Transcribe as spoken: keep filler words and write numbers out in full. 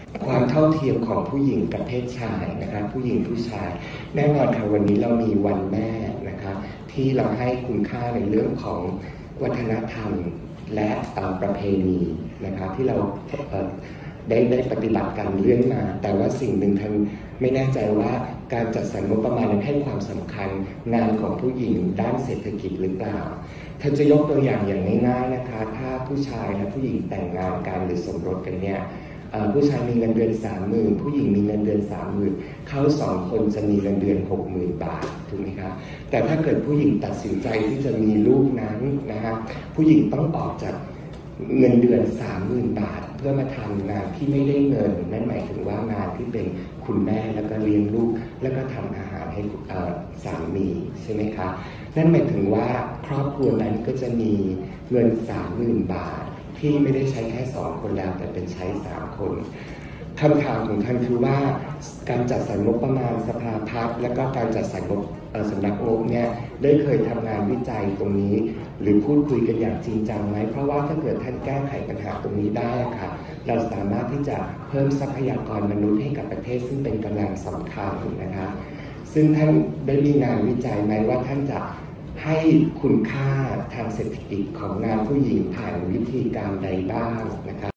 ความเท่าเทียมของผู้หญิงกับเพศชายนะครับผู้หญิงผู้ชายแน่นอนค่ะวันนี้เรามีวันแม่นะครับที่เราให้คุณค่าในเรื่องของวัฒนธรรมและประเพณีนะครับที่เราได้ได้ปฏิบัติกันเรื่อยมาแต่ว่าสิ่งหนึ่งท่านไม่แน่ใจว่าการจัดสรรงบประมาณนั้นให้ความสำคัญงานของผู้หญิงด้านเศรษฐกิจหรือเปล่าท่านจะยกตัวอย่างอย่างง่ายๆนะคะถ้าผู้ชายและผู้หญิงแต่งงานกันหรือสมรสกันเนี่ยผู้ชายมีเงินเดือนสามหมื่นผู้หญิงมีเงินเดือนสามหมื่นเขาสองคนจะมีเงินเดือนหกหมื่นบาทถูกไหมคะแต่ถ้าเกิดผู้หญิงตัดสินใจที่จะมีลูกนั้นนะฮะผู้หญิงต้องออกจากเงินเดือนสามหมื่นบาทเพื่อมาทำงานที่ไม่ได้เงินนั่นหมายถึงว่างานที่เป็นคุณแม่แล้วก็เลี้ยงลูกแล้วก็ทำอาหารให้สามีใช่ไหมคะนั่นหมายถึงว่าครอบครัวนั้นก็จะมีเงินสามหมื่นบาทที่ไม่ได้ใช้แค่สองคนแล้วแต่เป็นใช้สามคนคำถามของท่านคือว่าการจัดสรรงบประมาณสภาพัฒน์และก็การจัดสรรงบสำนักงบเนี่ยได้เคยทำงานวิจัยตรงนี้หรือพูดคุยกันอย่างจริงจังไหมเพราะว่าถ้าเกิดท่านแก้ไขปัญหาตรงนี้ได้ค่ะเราสามารถที่จะเพิ่มทรัพยากรมนุษย์ให้กับประเทศซึ่งเป็นกำลังสำคัญนะคะซึ่งท่านได้มีงานวิจัยไหมว่าท่านจะให้คุณค่าทางเศรษฐกิจของงานผู้หญิงผ่านวิธีการใดบ้างนะคะ